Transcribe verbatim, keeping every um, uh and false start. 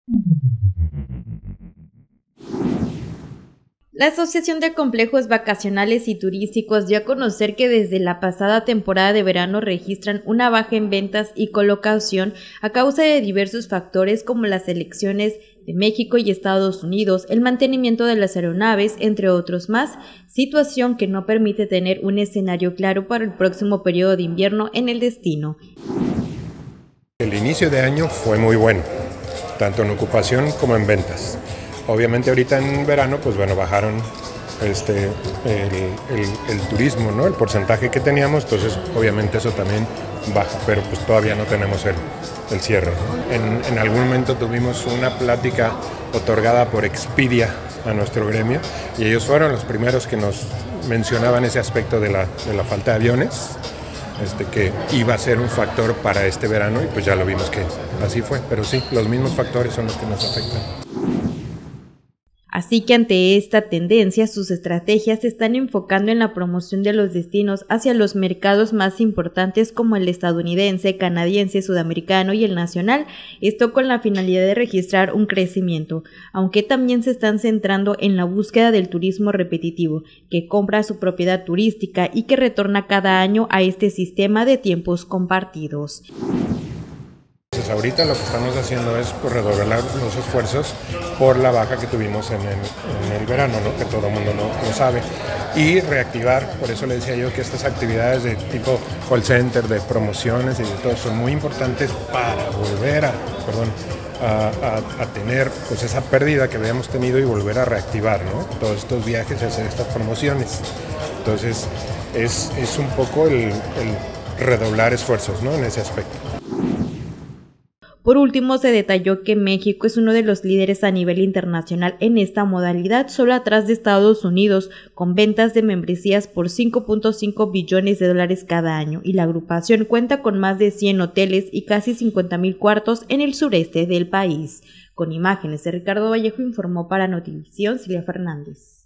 La Asociación de Complejos Vacacionales y Turísticos dio a conocer que desde la pasada temporada de verano registran una baja en ventas y colocación a causa de diversos factores como las elecciones de México y Estados Unidos, el mantenimiento de las aeronaves, entre otros más, situación que no permite tener un escenario claro para el próximo periodo de invierno en el destino. El inicio de año fue muy bueno, tanto en ocupación como en ventas. Obviamente ahorita en verano, pues bueno, bajaron este, el, el, el turismo, ¿no? El porcentaje que teníamos, entonces obviamente eso también baja, pero pues todavía no tenemos el, el cierre, ¿no? En, en algún momento tuvimos una plática otorgada por Expedia a nuestro gremio y ellos fueron los primeros que nos mencionaban ese aspecto de la, de la falta de aviones, este, que iba a ser un factor para este verano y pues ya lo vimos que así fue, pero sí, los mismos factores son los que nos afectan. Así que ante esta tendencia, sus estrategias se están enfocando en la promoción de los destinos hacia los mercados más importantes como el estadounidense, canadiense, sudamericano y el nacional, esto con la finalidad de registrar un crecimiento, aunque también se están centrando en la búsqueda del turismo repetitivo, que compra su propiedad turística y que retorna cada año a este sistema de tiempos compartidos. Pues ahorita lo que estamos haciendo es pues, redoblar los esfuerzos por la baja que tuvimos en el, en el verano, ¿no? Que todo el mundo no, no sabe, y reactivar. Por eso le decía yo que estas actividades de tipo call center, de promociones y de todo son muy importantes para volver a, perdón, a, a, a tener pues, esa pérdida que habíamos tenido y volver a reactivar, ¿no? Todos estos viajes y hacer estas promociones. Entonces es, es un poco el, el redoblar esfuerzos, ¿no? En ese aspecto. Por último, se detalló que México es uno de los líderes a nivel internacional en esta modalidad, solo atrás de Estados Unidos, con ventas de membresías por cinco punto cinco billones de dólares cada año, y la agrupación cuenta con más de cien hoteles y casi cincuenta mil cuartos en el sureste del país. Con imágenes de Ricardo Vallejo informó para Notivisión Silvia Fernández.